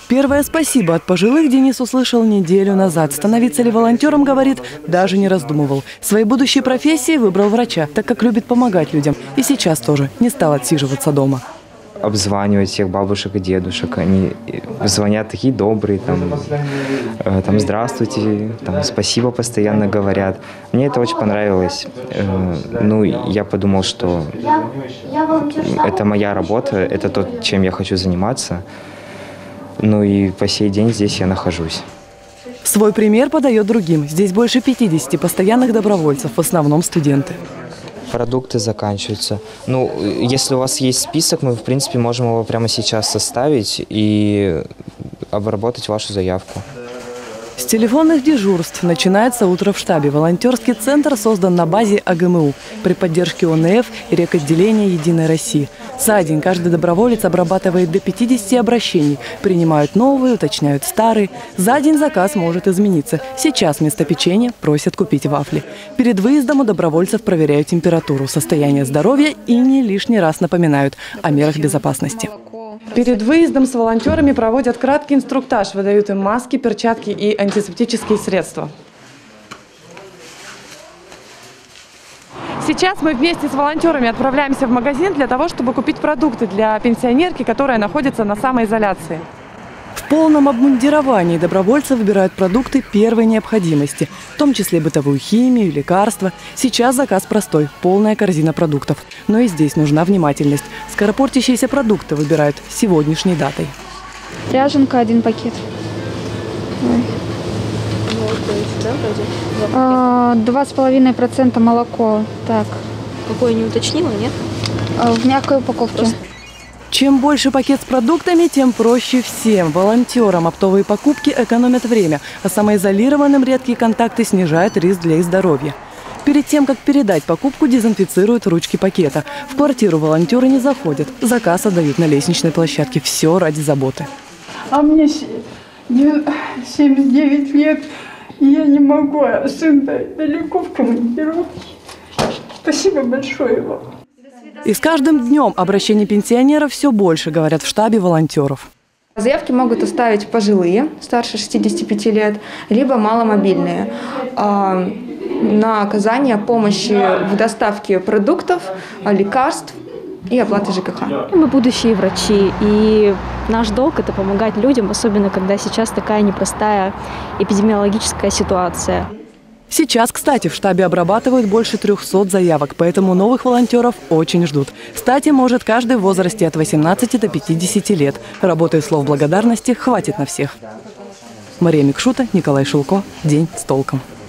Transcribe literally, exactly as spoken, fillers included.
Первое спасибо от пожилых Денис услышал неделю назад. Становиться ли волонтером, говорит, даже не раздумывал. В своей будущей профессии выбрал врача, так как любит помогать людям. И сейчас тоже не стал отсиживаться дома. Обзванивать всех бабушек и дедушек. Они звонят такие добрые, там, э, там здравствуйте, там, спасибо постоянно говорят. Мне это очень понравилось. Э, ну, я подумал, что это моя работа, это то, чем я хочу заниматься. Ну и по сей день здесь я нахожусь. Свой пример подает другим. Здесь больше пятидесяти постоянных добровольцев, в основном студенты. Продукты заканчиваются. Ну, если у вас есть список, мы, в принципе, можем его прямо сейчас составить и обработать вашу заявку. С телефонных дежурств начинается утро в штабе. Волонтерский центр создан на базе А Гэ Эм У при поддержке О Н Эф и рекотделения «Единой России». За день каждый доброволец обрабатывает до пятидесяти обращений. Принимают новые, уточняют старые. За день заказ может измениться. Сейчас вместо печенья просят купить вафли. Перед выездом у добровольцев проверяют температуру, состояние здоровья и не лишний раз напоминают о мерах безопасности. Перед выездом с волонтерами проводят краткий инструктаж, выдают им маски, перчатки и антисептические средства. Сейчас мы вместе с волонтерами отправляемся в магазин для того, чтобы купить продукты для пенсионерки, которая находится на самоизоляции. В полном обмундировании добровольцы выбирают продукты первой необходимости, в том числе бытовую химию, лекарства. Сейчас заказ простой – полная корзина продуктов. Но и здесь нужна внимательность. Скоропортящиеся продукты выбирают с сегодняшней датой. Ряженка один пакет. Два с половиной процента молоко. Так. Какое не уточнила, нет? В мягкой упаковке. Просто. Чем больше пакет с продуктами, тем проще всем. Волонтерам оптовые покупки экономят время, а самоизолированным редкие контакты снижают риск для их здоровья. Перед тем, как передать покупку, дезинфицируют ручки пакета. В квартиру волонтеры не заходят. Заказ отдают на лестничной площадке. Все ради заботы. А мне семьдесят девять лет, и я не могу. Сын далеко в командировке. Спасибо большое вам. И с каждым днем обращений пенсионеров все больше, говорят в штабе волонтеров. Заявки могут оставить пожилые, старше шестидесяти пяти лет, либо маломобильные, на оказание помощи в доставке продуктов, лекарств и оплаты Ж К Х. Мы будущие врачи, и наш долг – это помогать людям, особенно когда сейчас такая непростая эпидемиологическая ситуация. Сейчас, кстати, в штабе обрабатывают больше трехсот заявок, поэтому новых волонтеров очень ждут. Кстати, может каждый в возрасте от восемнадцати до пятидесяти лет. Работы и слов благодарности хватит на всех. Мария Микшута, Николай Шилко. День с толком.